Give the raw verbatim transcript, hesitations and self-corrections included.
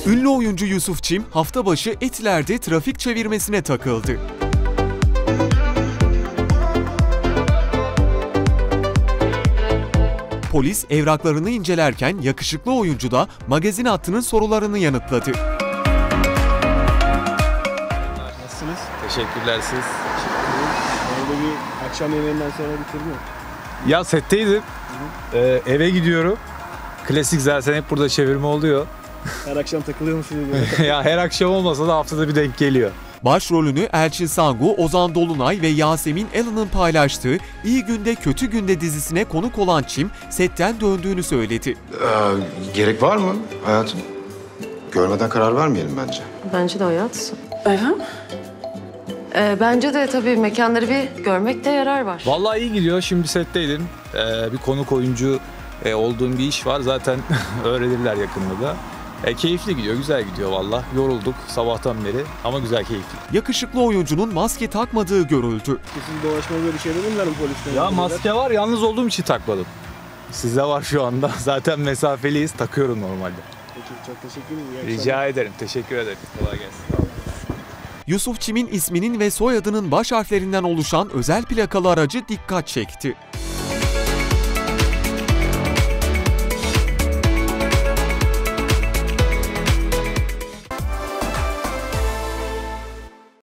Ünlü oyuncu Yusuf Çim hafta başı Etiler'de trafik çevirmesine takıldı. Polis evraklarını incelerken yakışıklı oyuncu da magazin hattının sorularını yanıtladı. Nasılsınız? Teşekkürler siz. Orada bir akşam yemeğinden sonra bitirdin mi? Ya setteydim. Ee, eve gidiyorum. Klasik zaten hep burada çevirme oluyor. Her akşam takılıyor musunuz? Ya her akşam olmasa da haftada bir denk geliyor. Başrolünü Elçin Sangu, Ozan Dolunay ve Yasemin Allen'ın paylaştığı İyi Günde Kötü Günde dizisine konuk olan Çim, setten döndüğünü söyledi. Ee, gerek var mı hayatım? Görmeden karar vermeyelim bence. Bence de hayat. Efendim? Ee, bence de tabii mekanları bir görmekte yarar var. Vallahi iyi gidiyor. Şimdi setteydim. Ee, bir konuk oyuncu e, olduğum bir iş var. Zaten öğrenirler yakında da. E, keyifli gidiyor, güzel gidiyor vallahi. Yorulduk sabahtan beri ama güzel, keyifli. Yakışıklı oyuncunun maske takmadığı görüldü. Sizin dolaşmanızda bir şey dedinler mi polisten? Ya maske var, yalnız olduğum için takmadım. Sizde var şu anda. Zaten mesafeliyiz, takıyorum normalde. Peki, çok teşekkür ederim. Rica ederim, teşekkür ederim. Kolay gelsin. Yusuf Çim'in isminin ve soyadının baş harflerinden oluşan özel plakalı aracı dikkat çekti.